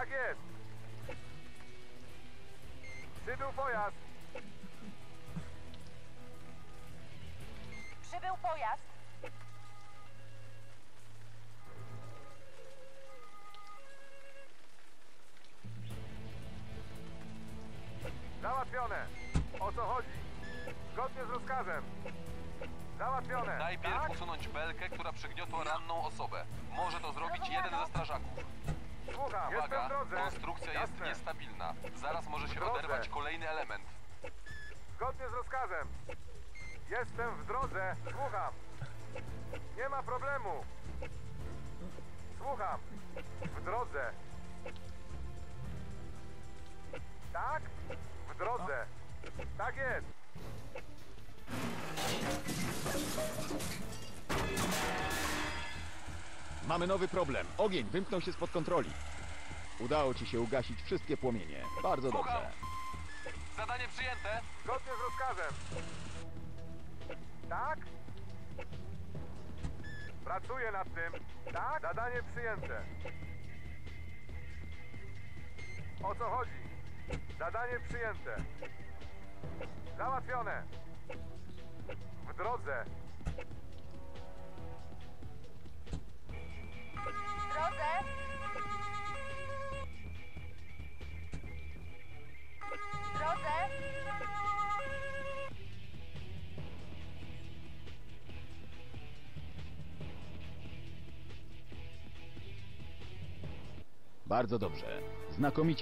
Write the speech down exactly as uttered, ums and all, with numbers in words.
Tak jest. Przybył pojazd. Przybył pojazd. Załatwione. O co chodzi? Zgodnie z rozkazem. Załatwione. Najpierw tak? usunąć belkę, która przygniotła ranną osobę. Może to zrobić jeden ze strażaków. Słucham. Jestem Uwaga, w drodze. konstrukcja jest Jasne. niestabilna. Zaraz może się drodze. oderwać kolejny element. Zgodnie z rozkazem. Jestem w drodze. Słucham. Nie ma problemu. Słucham. W drodze. Tak? W drodze. Tak jest. Mamy nowy problem. Ogień wymknął się spod kontroli. Udało ci się ugasić wszystkie płomienie. Bardzo Słucham. dobrze. Zadanie przyjęte. Zgodnie z rozkazem. Tak? Pracuję nad tym. Tak? Zadanie przyjęte. O co chodzi? Zadanie przyjęte. Załatwione. W drodze. W drodze. W drodze. Bardzo dobrze. Znakomicie.